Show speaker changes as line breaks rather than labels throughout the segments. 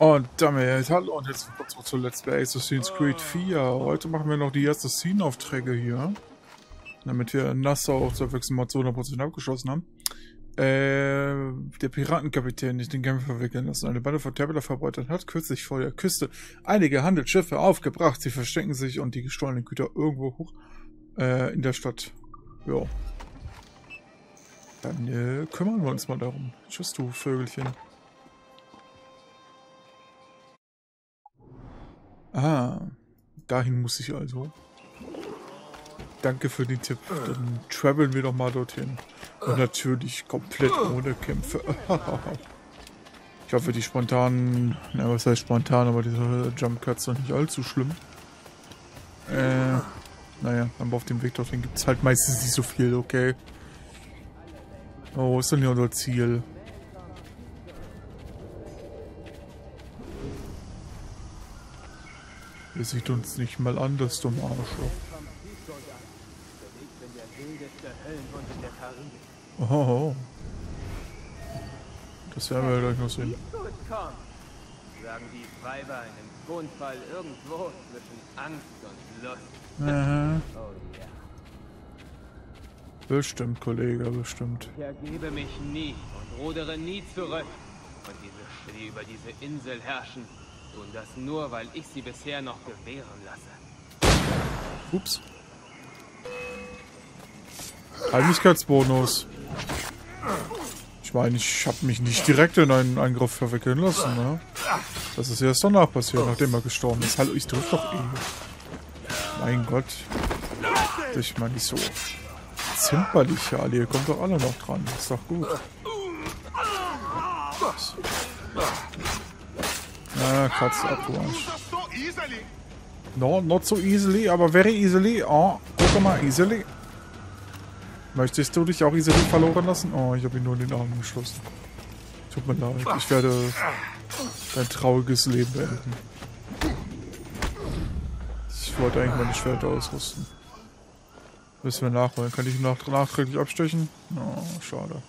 Und damit hallo und herzlich willkommen zurück zu Let's Play Assassin's Creed 4. Heute machen wir noch die ersten Scene-Aufträge hier. Damit wir Nassau auch zur Wechselmord zu 100% abgeschlossen haben. Der Piratenkapitän nicht den Kämpfer verwickeln lassen. Eine Bande von Templerverbeutern hat kürzlich vor der Küste einige Handelsschiffe aufgebracht. Sie verstecken sich und die gestohlenen Güter irgendwo hoch in der Stadt. Ja. Dann kümmern wir uns mal darum. Tschüss, du Vögelchen. Ah, dahin muss ich also. Danke für den Tipp. Dann traveln wir doch mal dorthin. Und natürlich komplett ohne Kämpfe. Ich hoffe, die spontanen... Na, was heißt spontan, aber diese Jump Cuts sind nicht allzu schlimm. Naja, aber auf dem Weg dorthin gibt es halt meistens nicht so viel, okay. Oh, ist denn hier unser Ziel? Ihr sieht uns nicht mal an, das dumme Arschloch. Oh. Das werden wir gleich noch sehen.
Sagen die Weiber in einem Tonfall irgendwo zwischen Angst und Lust.
Aha.
Oh ja.
Bestimmt, Kollege, bestimmt.
Ich ergebe mich nie und rudere nie zurück. Und diese, die über diese Insel herrschen, tun das nur, weil ich sie bisher noch gewähren lasse.
Ups. Heimlichkeitsbonus. Ich meine, ich habe mich nicht direkt in einen Angriff verwickeln lassen, ne? Das ist erst danach passiert, nachdem er gestorben ist. Hallo, ich drück doch eh. Mein Gott. Ich meine, nicht so zimperlich, alle. Ihr kommt doch alle noch dran. Ist doch gut. Na, Katze ab, du Arsch. No, not so easily, aber very easily. Oh, guck mal, easily. Möchtest du dich auch easily verloren lassen? Oh, ich habe ihn nur in den Arm geschlossen. Tut mir leid, ich werde dein trauriges Leben beenden. Ich wollte eigentlich meine Schwerter ausrüsten. Müssen wir nachholen. Kann ich ihn nachträglich abstechen? Oh, schade.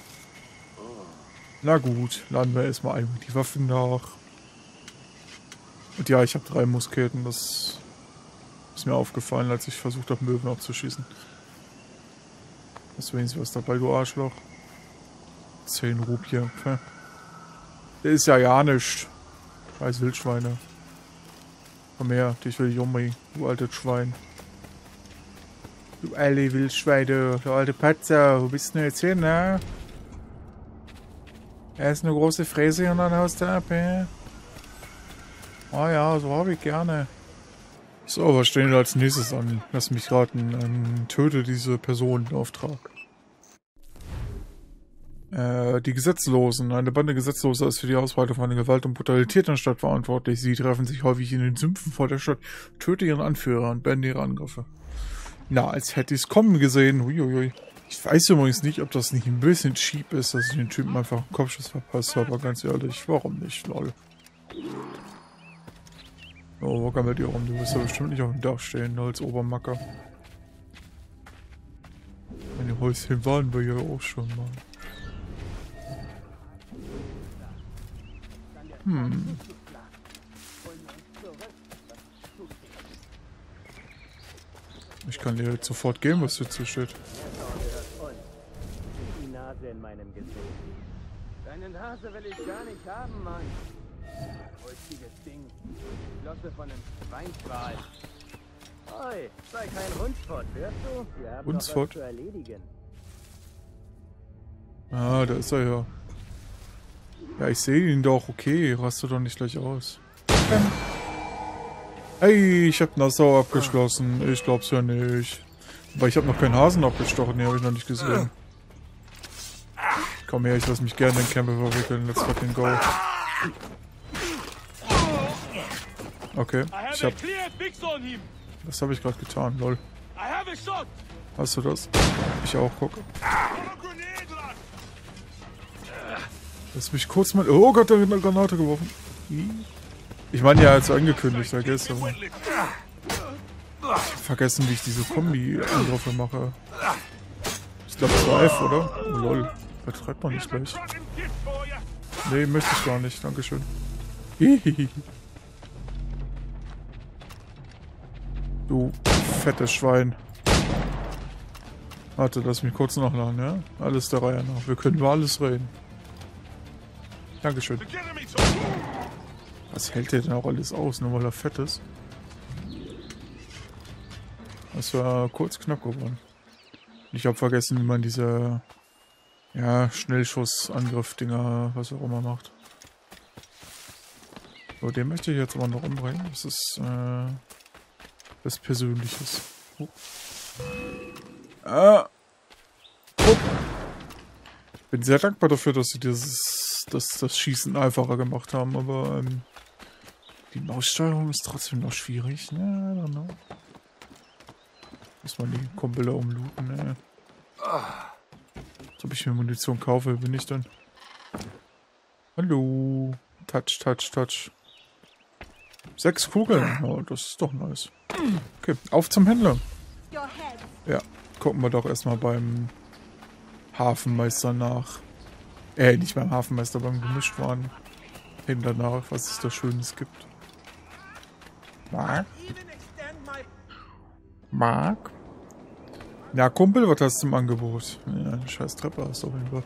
Na gut, laden wir erstmal ein die Waffen nach. Und ja, ich habe 3 Musketen. Das ist mir aufgefallen, als ich versucht habe, Möwen abzuschießen. Deswegen ist was dabei, du Arschloch. 10 Rupien. Der ist ja nichts. Scheiß Wildschweine. Komm her, dich will ich umbringen, du altes Schwein. Du alte Wildschweine, du alte Patzer. Wo bist du denn jetzt hin, ne? Er ist eine große Fräse und dann haust du ab, hä? Oh ja, so habe ich gerne. So, was stehen wir als nächstes an? Lass mich raten. Töte diese Person in Auftrag. Die Gesetzlosen. Eine Bande Gesetzloser ist für die Ausbreitung von Gewalt und Brutalität in der Stadt verantwortlich. Sie treffen sich häufig in den Sümpfen vor der Stadt, töte ihren Anführer und beende ihre Angriffe. Na, als hätte ich es kommen gesehen. Huiuiui. Ich weiß übrigens nicht, ob das nicht ein bisschen cheap ist, dass ich den Typen einfach einen Kopfschuss verpasst habe, aber ganz ehrlich, warum nicht, lol. Oh, wo gammelt ihr rum? Du wirst ja bestimmt nicht auf dem Dach stehen, als Obermacker. Meine Häuschen waren wir ja auch schon mal. Ich kann dir jetzt sofort geben, was hier zusteht.
Die Nase in meinem Gesicht. Deine Nase will ich gar nicht haben, Mann. Ruhiges Ding. Flosse von einem Schweinswal. Oi, sei kein Hundsfort, hörst du? Wir haben noch was zu erledigen.
Ah, da ist er ja. Ja, ich sehe ihn doch. Okay, raste doch nicht gleich aus. Hey, ich hab Nassau abgeschlossen. Ich glaub's ja nicht. Aber ich habe noch keinen Hasen abgestochen. Den habe ich noch nicht gesehen. Komm her, ich lass mich gerne in Kämpfe verwickeln. Let's fucking go. Okay, ich hab... Was habe ich gerade getan, lol. Hast du das? Ich auch, guck. Lass mich kurz mal... Oh Gott, da wird eine Granate geworfen. Ich meine ja, als angekündigt, vergessen. Ich hab vergessen, wie ich diese Kombi-Angriffe mache. Ich glaube, das war F, oder? Oh, lol. Vertreibt man nicht gleich. Nee, möchte ich gar nicht. Dankeschön. Hihihi. Du fettes Schwein. Warte, lass mich kurz nachladen, ja? Alles der Reihe nach. Wir können über alles reden. Dankeschön. Was hält der denn auch alles aus, nur weil er fett ist? Das war kurz knapp geworden. Ich habe vergessen, wie man diese ja, Schnellschussangriff-Dinger, was auch immer macht. So, den möchte ich jetzt aber noch umbringen. Das ist was Persönliches. Ich bin sehr dankbar dafür, dass sie das Schießen einfacher gemacht haben, aber die Maussteuerung ist trotzdem noch schwierig. Ja, I don't know. Muss man die Kumpel da umlooten, ne? Als ob ich mir Munition kaufe, bin ich dann. Hallo. Touch, touch, touch. 6 Kugeln. Oh, das ist doch nice. Okay, auf zum Händler. Ja, gucken wir doch erstmal beim Hafenmeister nach. Nicht beim Hafenmeister, beim Gemischtwaren. Händler nach, was es da Schönes gibt. Mark? Ja, Kumpel, was hast du im Angebot? Ja, eine scheiß Treppe hast du auf jeden Fall.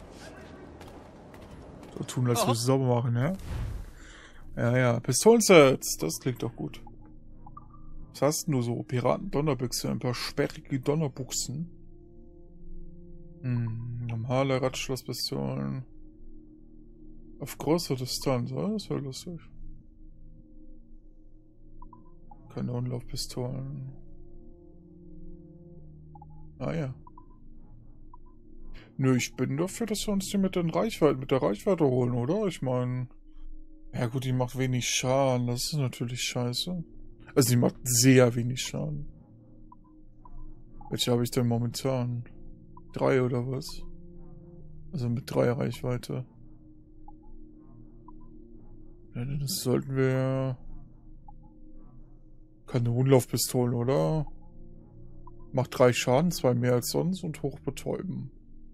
So tun, als würdest du sauber machen, ja? Ja, Pistolensets, das klingt doch gut. Was hast du so? Piraten-Donnerbüchse, ein paar sperrige Donnerbuchsen. Normale Radschlosspistolen. Auf großer Distanz, oh, das wäre lustig. Kanonenlaufpistolen. Ah ja. Nö, ich bin dafür, dass wir uns die mit der Reichweite holen, oder? Ich meine... Ja gut, die macht wenig Schaden, das ist natürlich scheiße. Also die macht sehr wenig Schaden. Welche habe ich denn momentan? 3 oder was? Also mit 3 Reichweite. Ja, das sollten wir... Kanonenlaufpistolen, oder? Macht 3 Schaden, 2 mehr als sonst und hochbetäuben.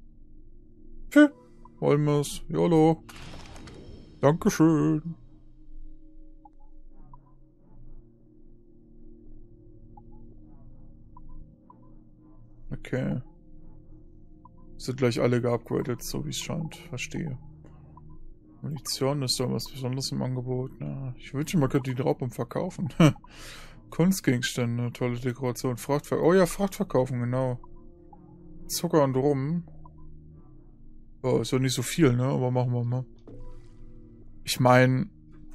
Wollen wir's. YOLO. Dankeschön. Okay. Sind gleich alle geupgradet, so wie es scheint. Verstehe. Munition ist da was Besonderes im Angebot. Na, ich wünsche, man könnte die Raupen verkaufen. Kunstgegenstände, tolle Dekoration, Frachtverkauf. Oh ja, Frachtverkaufen, genau. Zucker und Rum. Oh, ist ja nicht so viel, ne? Aber machen wir mal. Ich meine,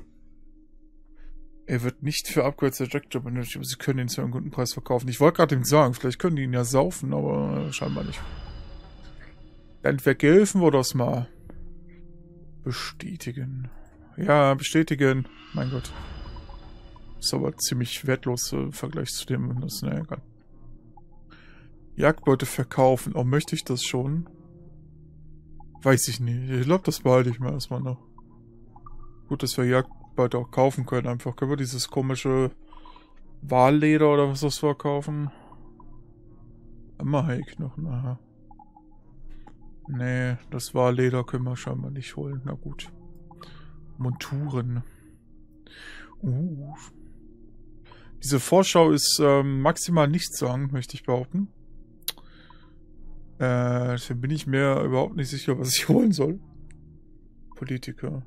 er wird nicht für Upgrades der Jackjob benötigt, aber sie können ihn zu einem guten Preis verkaufen. Ich wollte gerade ihm sagen, vielleicht können die ihn ja saufen, aber scheinbar nicht. Dann vergelfen wir das mal. Bestätigen. Ja, bestätigen. Mein Gott. Ist aber ziemlich wertlos im Vergleich zu dem, das ist ja egal. Jagdbeute verkaufen. Oh, möchte ich das schon? Weiß ich nicht. Ich glaube, das behalte ich mir erstmal noch. Gut, dass wir Jagdbeute auch kaufen können. Einfach können wir dieses komische Walleder oder was das verkaufen? Immer Heilknochen, aha. Nee, das Walleder können wir scheinbar nicht holen. Na gut. Monturen. Diese Vorschau ist maximal nichtssagend, möchte ich behaupten. Deswegen bin ich mir überhaupt nicht sicher, was ich holen soll. Politiker.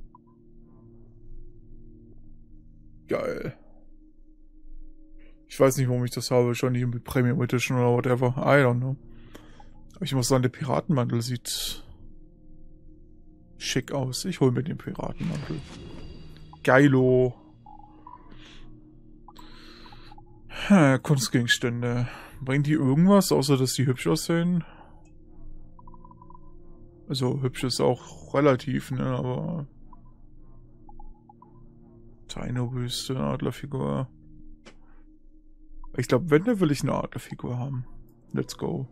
Geil. Ich weiß nicht, warum ich das habe. Wahrscheinlich mit Premium Edition oder whatever. I don't know. Aber ich muss sagen, der Piratenmantel sieht schick aus. Ich hole mir den Piratenmantel. Geilo. Kunstgegenstände. Bringen die irgendwas, außer dass die hübsch aussehen? Also, hübsch ist auch relativ, ne, aber... Dino-Büste, Adlerfigur. Ich glaube, wenn, dann will ich eine Adlerfigur haben. Let's go.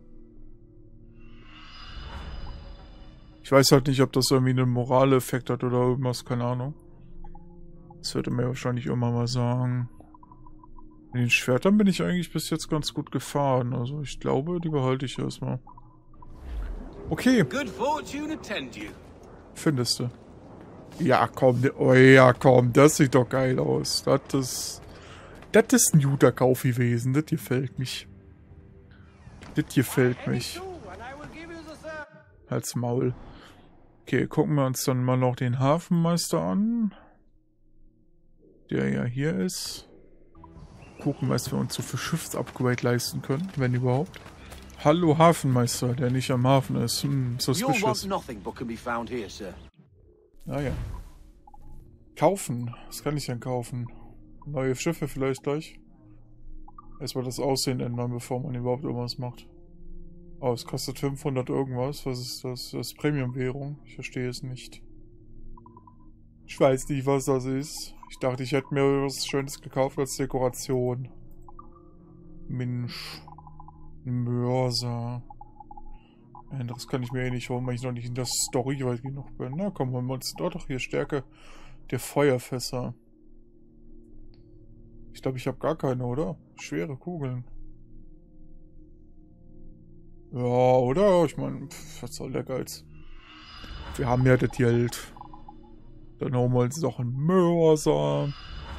Ich weiß halt nicht, ob das irgendwie einen Moraleffekt hat oder irgendwas, keine Ahnung. Das wird er mir wahrscheinlich irgendwann mal sagen. Mit den Schwertern bin ich eigentlich bis jetzt ganz gut gefahren. Also ich glaube, die behalte ich erstmal. Okay. Findest du. Ja, komm, oh ja, komm, das sieht doch geil aus. Das ist ein guter Kauf gewesen. Das gefällt mich. Das gefällt mich. Halt's Maul. Okay, gucken wir uns dann mal noch den Hafenmeister an. Der ja hier ist. Gucken, was wir uns so für Schiffsupgrade leisten können, wenn überhaupt. Hallo Hafenmeister, der nicht am Hafen ist. Suspicious. Naja. Kaufen. Was kann ich denn kaufen? Neue Schiffe vielleicht gleich. Erstmal das Aussehen ändern, bevor man überhaupt irgendwas macht. Oh, es kostet 500 irgendwas. Was ist das? Das ist Premium-Währung. Ich verstehe es nicht. Ich weiß nicht, was das ist. Ich dachte, ich hätte mir was Schönes gekauft als Dekoration. Mensch. Ein Mörser. Das kann ich mir eh nicht holen, weil ich noch nicht in der Story weit genug bin. Na komm, holen wir uns doch hier Stärke der Feuerfässer. Ich glaube, ich habe gar keine, oder? Schwere Kugeln. Ja, oder? Ich meine, was soll der Geiz? Wir haben ja das Geld. Dann holen wir uns noch einen Mörser.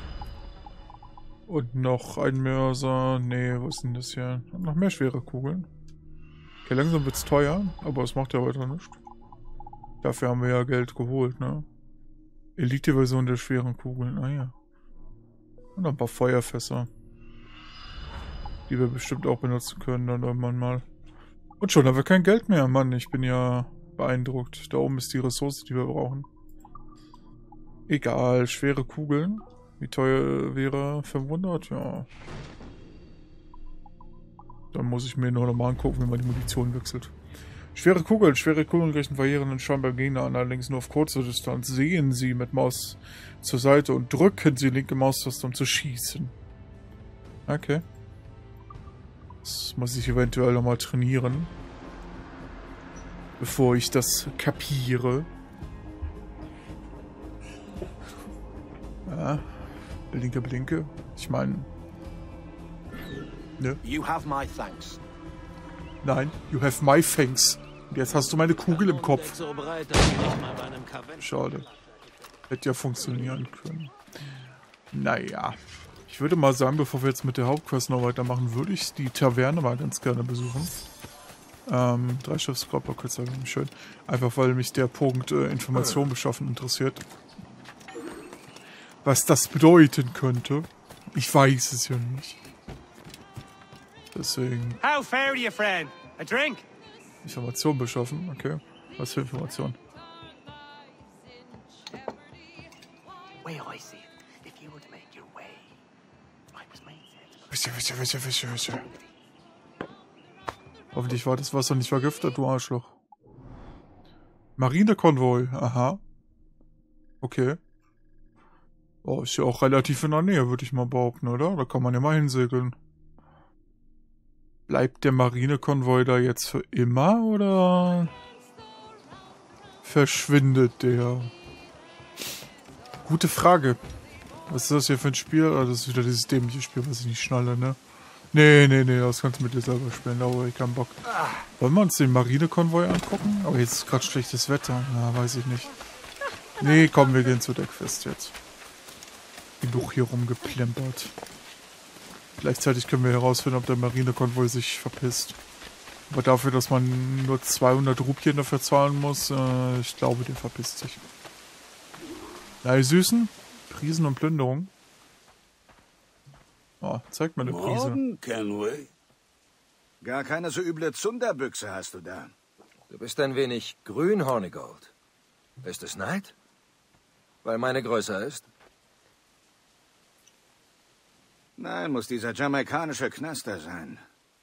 Und noch ein Mörser. Nee, was ist denn das hier? Noch mehr schwere Kugeln. Okay, langsam wird's teuer, aber es macht ja weiter nichts. Dafür haben wir ja Geld geholt, ne? Elite-Version der schweren Kugeln, ah ja. Und ein paar Feuerfässer. Die wir bestimmt auch benutzen können dann irgendwann mal. Und schon haben wir kein Geld mehr, Mann. Ich bin ja beeindruckt. Da oben ist die Ressource, die wir brauchen. Egal, schwere Kugeln. Wie teuer wäre 500? Ja. Dann muss ich mir nur nochmal angucken, wie man die Munition wechselt. Schwere Kugeln richten verheerenden Schaden beim Gegner an, allerdings nur auf kurze Distanz. Sehen Sie mit Maus zur Seite und drücken Sie linke Maustaste, um zu schießen. Okay. Das muss ich eventuell nochmal trainieren. Bevor ich das kapiere. Ja. Blinke, blinke. Ich meine... Ne?
You have my thanks.
Nein, you have my thanks. Und jetzt hast du meine Kugel im Kopf. Schade. Hätte ja funktionieren können. Naja. Ich würde mal sagen, bevor wir jetzt mit der Hauptquest noch weitermachen, würde ich die Taverne mal ganz gerne besuchen. 3 Schiffskörper, kurz sagen, schön. Einfach weil mich der Punkt Information beschaffen interessiert. Was das bedeuten könnte. Ich weiß es ja nicht. Deswegen.
How fare you, friend? A drink?
Information beschaffen, okay. Was für Information? Wische. Hoffentlich war das Wasser nicht vergiftet, du Arschloch. Marinekonvoi, aha. Okay. Oh, ist ja auch relativ in der Nähe, würde ich mal behaupten, oder? Da kann man ja mal hinsegeln. Bleibt der Marinekonvoi da jetzt für immer, oder verschwindet der? Gute Frage. Was ist das hier für ein Spiel? Ah, das ist wieder dieses dämliche Spiel, was ich nicht schnalle, ne? Nee, das kannst du mit dir selber spielen, da habe ich keinen Bock. Wollen wir uns den Marinekonvoi angucken? Aber jetzt ist gerade schlechtes Wetter. Na, weiß ich nicht. Nee, komm, wir gehen zu der Quest jetzt. Genug hier rumgeplempert. Gleichzeitig können wir herausfinden, ob der Marinekonvoi sich verpisst. Aber dafür, dass man nur 200 Rupien dafür zahlen muss, ich glaube, der verpisst sich. Na, ihr Süßen? Prisen und Plünderung. Oh, zeig mal eine Prise.
Morgen, Kenway. Gar keine so üble Zunderbüchse hast du da.
Du bist ein wenig grün, Hornigold. Ist es Neid? Weil meine größer ist?
Nein, muss dieser jamaikanische Knaster sein.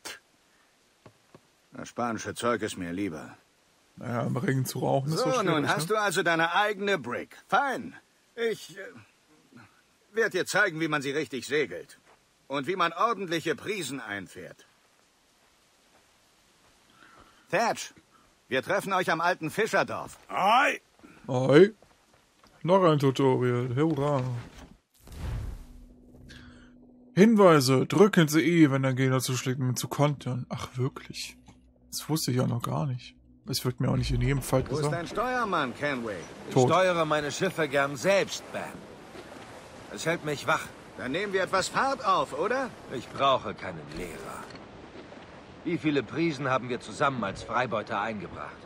Das spanische Zeug ist mir lieber.
Naja, im Regen zu rauchen ist so schwierig,
nun hast du also deine eigene Brick. Fein. Ich werde dir zeigen, wie man sie richtig segelt. Und wie man ordentliche Prisen einfährt. Thatch, wir treffen euch am alten Fischerdorf.
Aye.
Oi. Noch ein Tutorial. Hurra. Hinweise. Drücken Sie E, wenn der Gegner zuschlägt, um ihn zu kontern. Ach, wirklich? Das wusste ich ja noch gar nicht. Es wird mir auch nicht in jedem Fall
Wo ist
gesagt.
dein Steuermann, Kenway?
Ich
Tot.
steuere meine Schiffe gern selbst, Bam. Es hält mich wach.
Dann nehmen wir etwas Fahrt auf, oder?
Ich brauche keinen Lehrer. Wie viele Prisen haben wir zusammen als Freibeuter eingebracht?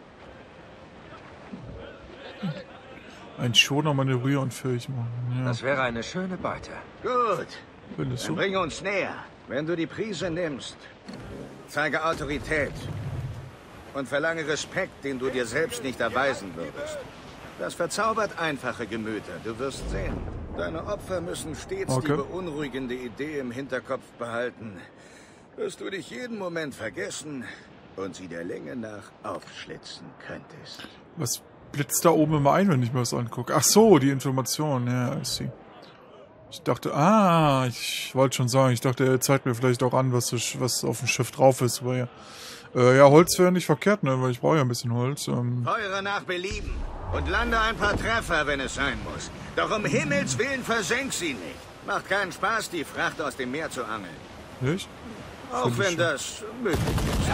Ein Schoner manövrierunfähig machen. Ja,
Das wäre eine schöne Beute.
Gut.
findest
Dann
du?
bringe uns näher. Wenn du die Prise nimmst, zeige Autorität und verlange Respekt, den du dir selbst nicht erweisen würdest. Das verzaubert einfache Gemüter, du wirst sehen. Deine Opfer müssen stets die
Okay.
beunruhigende Idee im Hinterkopf behalten, dass du dich jeden Moment vergessen und sie der Länge nach aufschlitzen könntest.
Was blitzt da oben immer ein, wenn ich mir das angucke? Ach so, die Information. Ja, ich sehe. Ich dachte, ich wollte schon sagen, ich dachte, er zeigt mir vielleicht auch an, was auf dem Schiff drauf ist. Aber ja, Holz wäre nicht verkehrt, ne? Weil ich brauche ja ein bisschen Holz.
Feuere nach Belieben und lande ein paar Treffer, wenn es sein muss. Doch um Himmels Willen versenk sie nicht. Macht keinen Spaß, die Fracht aus dem Meer zu angeln.
Nicht?
Auch
Find ich
wenn
schon.
das möglich ist.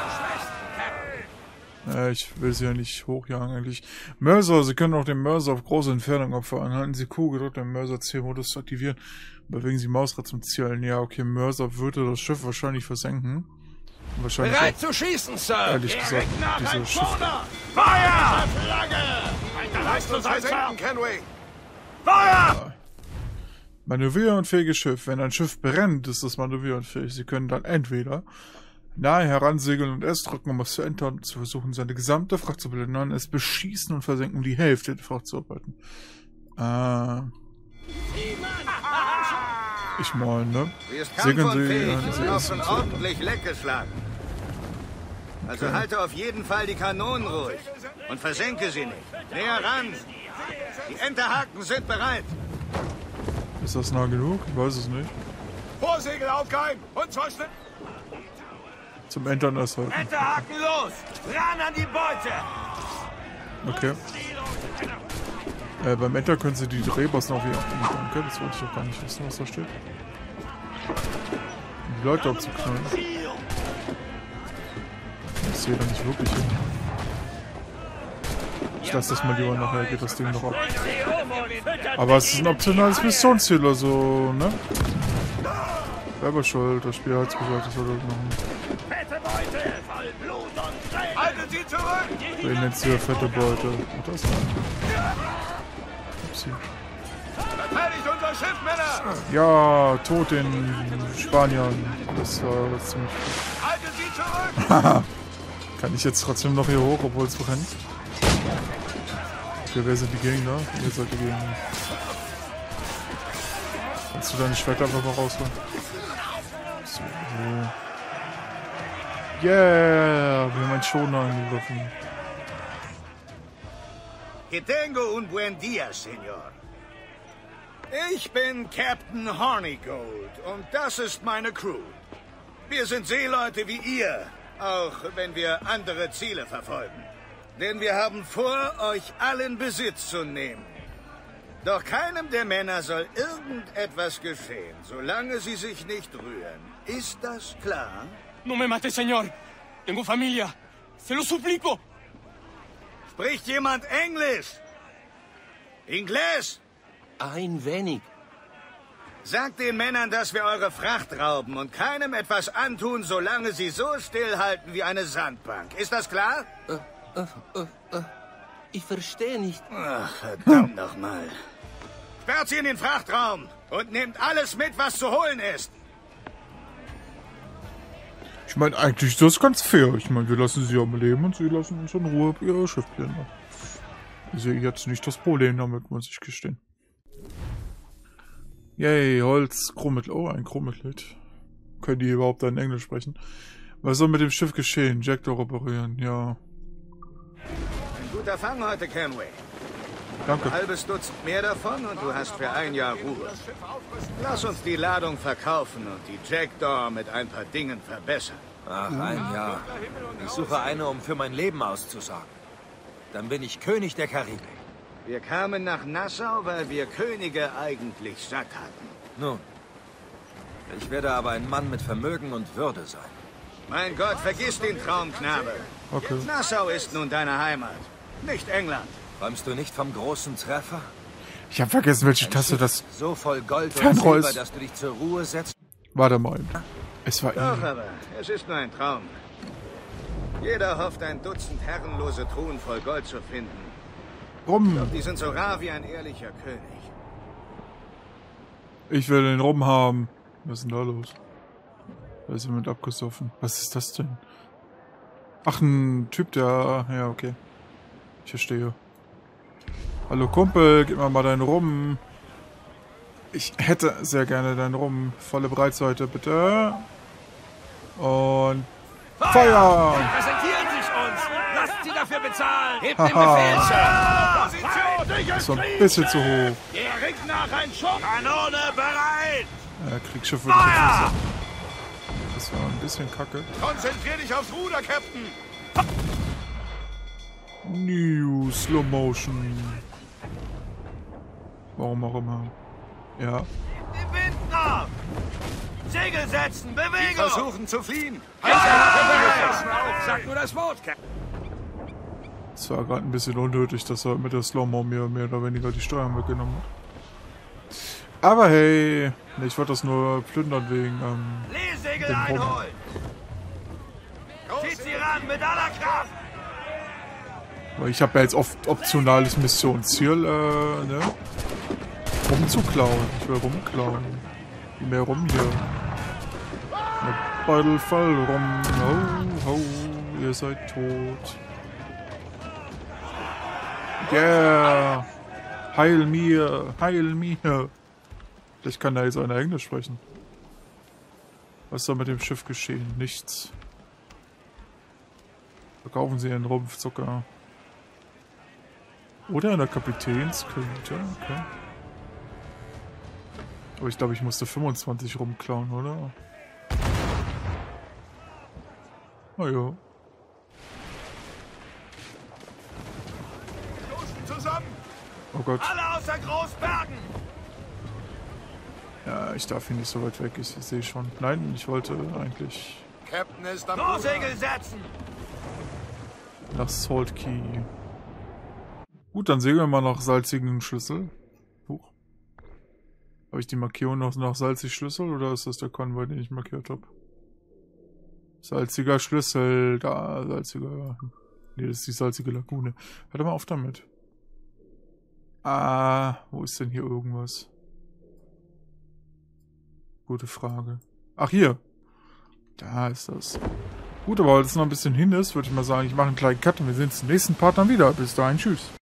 Ich will sie ja nicht hochjagen eigentlich. Mörser, Sie können auch den Mörser auf große Entfernung opfern. Halten Sie Q gedrückt, den Mörser-Zielmodus zu aktivieren. Bewegen Sie Mausrad zum Zielen. Ja, okay, Mörser würde das Schiff wahrscheinlich versenken. Und wahrscheinlich
Bereit zu schießen, Sir!
ehrlich gesagt, diese Schiff...
Feuer!
Lasst uns versenken, Kenway!
Feuer!
Manövrierunfähiges Schiff. Wenn ein Schiff brennt, ist es manövrierunfähig. Sie können dann entweder nahe heransegeln und S drücken, um es zu entern, zu versuchen, seine gesamte Fracht zu plündern, es beschießen und versenken, um die Hälfte der Fracht zu arbeiten. Ich mal, ne?
Sie ist
Segeln
kampfunfähig
Sie,
und
Sie
auch
ist
schon
so.
ordentlich leckgeschlagen. Also
Okay.
halte auf jeden Fall die Kanonen ruhig und versenke sie nicht. Näher ran! Die Enterhaken sind bereit.
Ist das nah genug? Ich weiß es nicht.
Vorsegel aufgeheimt und zur
Zum Entern erst halt.
Enterhaken los! Ran an die Beute!
Okay. Beim Enter können Sie die Drehbossen auch wieder abnehmen. Okay, das wollte ich doch gar nicht wissen, was da steht. Die Leute abzuknallen. Ich sehe da nicht wirklich hin. Ich lasse das mal lieber nachher, geht das Ding noch ab. Aber es ist ein optionales Missionsziel, also, ne? Selber schuld, das Spiel hat es gesagt, das soll das machen.
Fette Beute! Voll Blut und Tränen! Haltet sie zurück!
Wen nennt sie fette Beute? Und das Upsi.
Verteidigt unser Schiff, Männer!
Ja, tot den Spaniern. Das war ziemlich gut.
Haltet sie zurück!
Kann ich jetzt trotzdem noch hier hoch, obwohl es brennt? Okay, wer sind die Gegner? Ihr seid die Gegner. Kannst du deine Schwerter einfach mal rausholen? So. Yeah, wir haben einen Schoner angegriffen.
Que tengo un buen día, Senor. Ich bin Captain Hornigold und das ist meine Crew. Wir sind Seeleute wie ihr, auch wenn wir andere Ziele verfolgen. Denn wir haben vor, euch allen Besitz zu nehmen. Doch keinem der Männer soll irgendetwas geschehen, solange sie sich nicht rühren. Ist das klar?
No me mate, señor. Tengo familia. Se lo suplico.
Spricht jemand Englisch? Inglés?
Ein wenig.
Sagt den Männern, dass wir eure Fracht rauben und keinem etwas antun, solange sie so stillhalten wie eine Sandbank. Ist das klar?
Ich verstehe nicht.
Ach, verdammt nochmal. Sperrt sie in den Frachtraum und nehmt alles mit, was zu holen ist.
Ich meine, eigentlich ist das ganz fair. Ich meine, wir lassen sie am Leben und sie lassen uns in Ruhe ihr Schiff plündern. Ich sehe jetzt nicht das Problem damit, muss ich gestehen. Yay, Holz, Chrommittel. Oh, ein Chrommittel. Können die überhaupt dann Englisch sprechen? Was soll mit dem Schiff geschehen? Jackdaw reparieren, ja.
Ein guter Fang heute, Kenway.
Danke.
Ein halbes Dutzend mehr davon und du hast für ein Jahr Ruhe. Lass uns die Ladung verkaufen und die Jackdaw mit ein paar Dingen verbessern.
Ach, ein Jahr. Ich suche eine, um für mein Leben auszusorgen. Dann bin ich König der Karibik.
Wir kamen nach Nassau, weil wir Könige eigentlich satt hatten.
Nun, ich werde aber ein Mann mit Vermögen und Würde sein.
Mein Gott, vergiss den Traum, Knabe.
Okay.
Nassau ist nun deine Heimat, nicht England.
Träumst du nicht vom großen Treffer?
Ich habe vergessen, welche Taste das
So voll Gold und
Fernrohr
Silber,
ist.
dass du dich zur Ruhe setzt?
Warte mal. Es war
Doch,
ihn.
aber es ist nur ein Traum. Jeder hofft, ein Dutzend herrenlose Truhen voll Gold zu finden.
Rum.
Die sind so rar wie ein ehrlicher König.
Ich will den Rum haben. Was ist denn da los? Da ist jemand abgesoffen. Was ist das denn? Ach, ein Typ, der... Ja, okay. Ich verstehe. Hallo Kumpel, gib mir mal deinen Rum. Ich hätte sehr gerne deinen Rum. Volle Breitseite, bitte. Und... Feuer!
Präsentieren sich uns! Lasst sie dafür bezahlen! Hebt
den Befehl,
Sir! Position!
Das war ein bisschen zu hoch.
Der rückt nach ein Schuss! Kanone bereit!
Kriegsschiff würde ich jetzt nicht. Das war ein bisschen kacke.
Konzentrier dich aufs Ruder, Captain!
New Slow Motion. Warum auch immer. Ja.
Den Wind nach! Segel setzen! Bewegung!
Versuchen zu fliehen.
Sag nur das Wort, Captain!
Es war gerade ein bisschen unnötig, dass er mit der Slow-Mo mir mehr oder weniger die Steuern weggenommen hat. Aber hey, ich wollte das nur plündern wegen
Leesegel
dem Rum.
einholen! Zieht sie ran mit aller Kraft!
Weil ich habe ja jetzt oft optionales Missionsziel, ne? Rumzuklauen. Ich will rumklauen. Mehr rum hier. Mit Beutelfall rum. Ho, ho, ihr seid tot. Yeah! Heil mir! Heil mir! Vielleicht kann da jetzt einer Englisch sprechen. Was soll mit dem Schiff geschehen? Nichts. Verkaufen Sie einen Rumpfzucker. Oder in der Kapitänsküche. Okay. Aber ich glaube, ich musste 25 rumklauen, oder? Na ja.
Zusammen!
Oh Gott.
Alle außer Großbergen!
Ja, ich darf hier nicht so weit weg. Ich sehe schon. Nein, ich wollte eigentlich
Captain ist am Großsegel setzen!
nach Salt Key. Gut, dann segeln wir mal nach salzigen Schlüssel. Huch. Habe ich die Markierung noch nach salzig Schlüssel oder ist das der Konvoi, den ich markiert habe? Salziger Schlüssel, da, salziger... Nee, das ist die salzige Lagune. Hört mal auf damit. Ah, wo ist denn hier irgendwas? Gute Frage. Ach, hier. Da ist das. Gut, aber weil es noch ein bisschen hin ist, würde ich mal sagen, ich mache einen kleinen Cut und wir sehen uns im nächsten Part dann wieder. Bis dahin, tschüss.